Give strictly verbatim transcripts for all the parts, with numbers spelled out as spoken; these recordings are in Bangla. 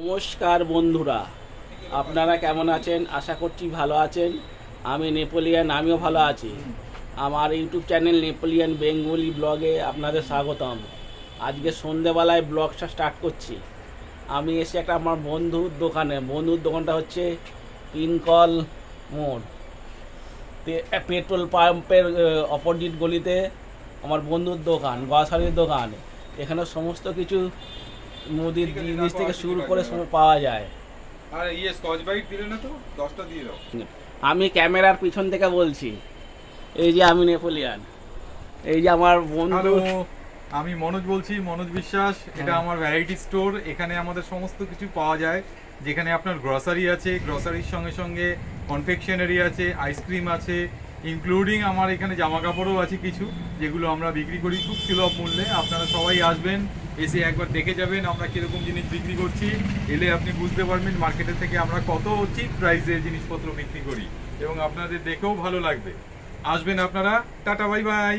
নমস্কার বন্ধুরা, আপনারা কেমন আছেন? আশা করছি ভালো আছেন। আমি নেপোলিয়ান, আমিও ভালো আছি। আমার ইউটিউব চ্যানেল নেপোলিয়ান বেঙ্গলি ব্লগে আপনাদের স্বাগতম। আজকে সন্ধ্যেবেলায় ব্লগটা স্টার্ট করছি। আমি এসে একটা আমার বন্ধুর দোকানে, বন্ধুর দোকানটা হচ্ছে তিনকল মোড়, পেট্রোল পাম্পের অপোজিট গলিতে আমার বন্ধুর দোকান, গ্রসারির দোকান। এখানে সমস্ত কিছু মুদির জিনিস থেকে শুরু করে সব পাওয়া যায়। আর ইয়ে স্কচ ব্রাইট দিলে না তো, দশটা দিয়ে দাও। আমি ক্যামেরার পিছন থেকে বলছি। এই যে আমি নেপোলিয়ান, এই যে আমার বন্ধু। আমি মনোজ বলছি, মনোজ বিশ্বাস। এটা আমার ভ্যারাইটি স্টোর। এখানে আমাদের সমস্ত কিছু পাওয়া যায়, যেখানে আপনার গ্রসারি আছে, গ্রসারির সঙ্গে সঙ্গে কনফেকশনারি আছে, আইসক্রিম আছে, ইনক্লুডিং আমার এখানে জামা কাপড়ও আছে কিছু, যেগুলো আমরা বিক্রি করি খুব সুলভ মূল্যে। আপনারা সবাই আসবেন, এসে একবার দেখে যাবেন আমরা কিরকম জিনিস বিক্রি করছি। এলে আপনি বুঝতে পারবেন মার্কেটের থেকে আমরা কত চিপ প্রাইসে জিনিসপত্র বিক্রি করি, এবং আপনাদের দেখেও ভালো লাগবে। আসবেন আপনারা। Tata, bye bye.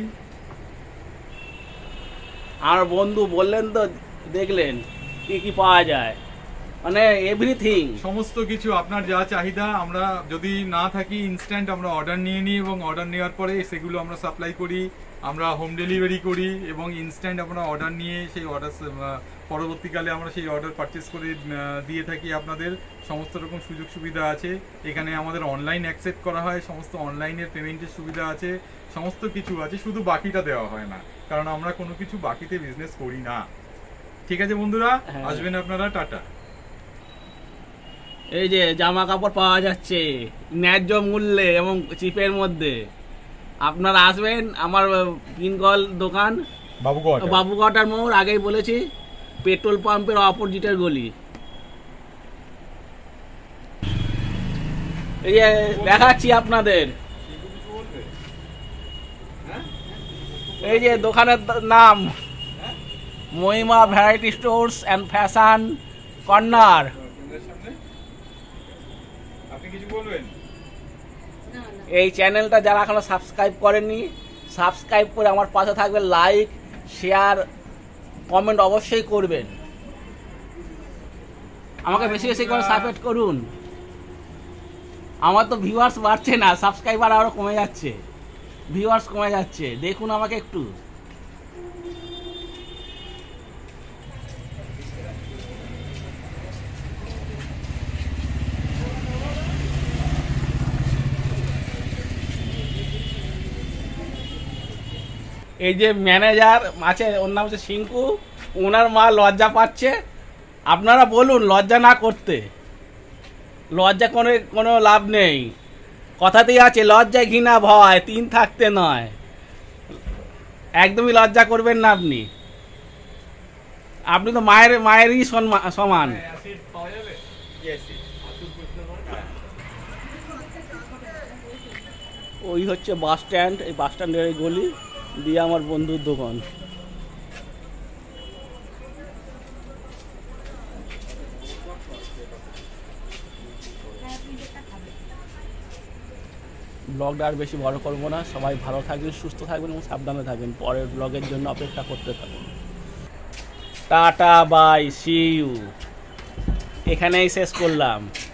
আর বন্ধু বললেন তো, দেখলেন কি কি পাওয়া যায়, মানে এভরিথিং, সমস্ত কিছু আপনার যা চাহিদা। আমরা যদি না থাকি ইনস্ট্যান্ট আমরা অর্ডার নিয়ে নিই, এবং অর্ডার নেওয়ার পরে সেগুলো আমরা সাপ্লাই করি, আমরা হোম ডেলিভারি করি, এবং ইনস্ট্যান্ট আমরা অর্ডার নিয়ে সেই অর্ডার পরবর্তীকালে আমরা সেই অর্ডার পারচেস করে দিয়ে থাকি। আপনাদের সমস্ত রকম সুযোগ সুবিধা আছে এখানে। আমাদের অনলাইন অ্যাকসেপ্ট করা হয়, সমস্ত অনলাইনের পেমেন্টের সুবিধা আছে, সমস্ত কিছু আছে। শুধু বাকিটা দেওয়া হয় না, কারণ আমরা কোনো কিছু বাকিতে বিজনেস করি না। ঠিক আছে বন্ধুরা, আসবেন আপনারা। টাটা। এই যে জামা কাপড় পাওয়া যাচ্ছে ন্যায্য মূল্যে এবং চিপের মধ্যে। আপনারা আসবেন আমার তিনকল দোকান, বাবুঘাটার মোড়, আগেই বলেছি, পেট্রোল পাম্পের অপোজিটের গলি। এই যে দেখাচ্ছি আপনাদের, এই যে দোকানের নাম Mahima variety stores and fashion corner. এই চ্যানেলটা যারা এখনো সাবস্ক্রাইব করেননি, সাবস্ক্রাইব করে আমার পাশে থাকবেন। লাইক, শেয়ার, কমেন্ট অবশ্যই করবেন। আমাকে বেশি বেশি করে সাপোর্ট করুন। আমার তো ভিউয়ার্স বাড়ছে না, সাবস্ক্রাইবার আরো কমে যাচ্ছে, ভিউয়ার্স কমে যাচ্ছে। দেখুন আমাকে একটু। এই যে ম্যানেজার আছে, ওর নাম হচ্ছে সিংকু, ওনার মা লজ্জা পাচ্ছে। আপনারা বলুন লজ্জা না করতে। লজ্জা কোনো কোনো লাভ নেই, কথাতেই আছে লজ্জায় ঘৃণা ভয় তিন থাকতে নয়। একদমই লজ্জা করবেন না আপনি। আপনি তো মায়ের মায়েরই সমান। ওই হচ্ছে বাস স্ট্যান্ড, এই বাস স্ট্যান্ডের গলি দিয়ে আমার বন্ধুর দোকান। ব্লগটা আর বেশি বড় করবো না। সবাই ভালো থাকবেন, সুস্থ থাকবেন এবং সাবধানে থাকবেন। পরের ব্লগের জন্য অপেক্ষা করতে থাকুন। Tata, bye, see you. এখানেই শেষ করলাম।